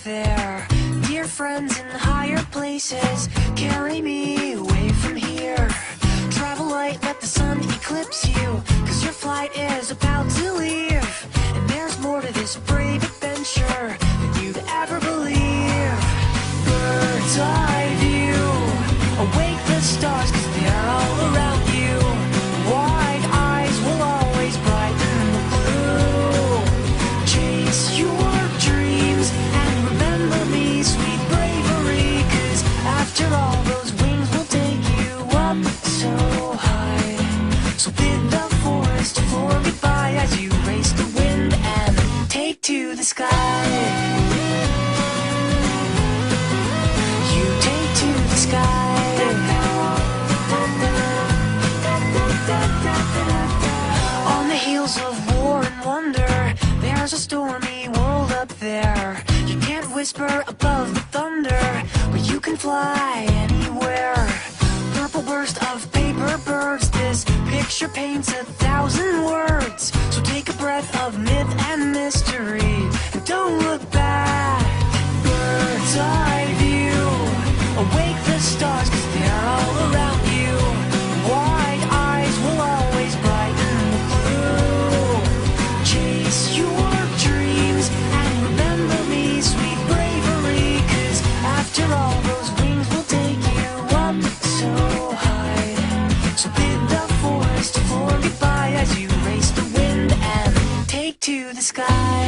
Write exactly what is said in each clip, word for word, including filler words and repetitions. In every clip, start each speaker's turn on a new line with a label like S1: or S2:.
S1: there. Dear friends in higher places, carry me away from here. Travel light, let the sun eclipse you, cause your flight is about to leave. And there's more to this brave adventure than you'd ever believe. Bird's eye view, awake the stars cause they're all around you. Wide eyes will always brighten the blue. Chase your dreams and remember me, sweet bravery, cause after all those wings will take you up so high. So bid the forest floor goodbye as you race the wind and take to the sky. You take to the sky. On the heels of war and wonder, there's a stormy world up there. You can't whisper above the thunder, but you can fly anywhere. Purple burst of paper birds, this picture paints a thousand words. So take a breath of myth and mystery and don't look back. Bird's eye view, awake the stars cause they're all around you. Wide eyes will always brighten the blue. Chase your dreams and remember me, sweet bravery, cause after all those wings will take you up so high. So bid the forest floor goodbye as you race the wind and take to the sky.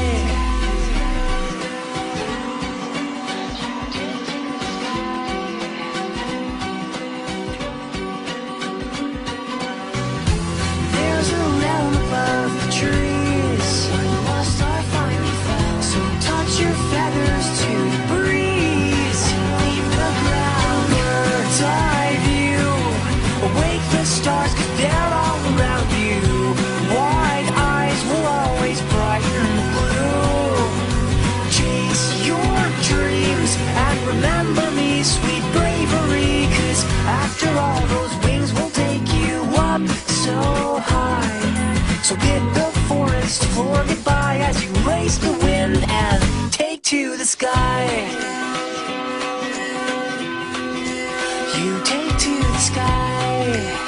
S1: There's a realm above the trees, lost or finally found. So touch your feathers to the breeze, leave the ground. Bird's eye view, awake the stars cause they're all around you. Wide eyes will always brighten the blue. Chase your dreams and remember me, sweet bravery, cause after all those wings will take you up so high. So bid the forest floor goodbye as you race the wind and take to the sky. You take to the sky.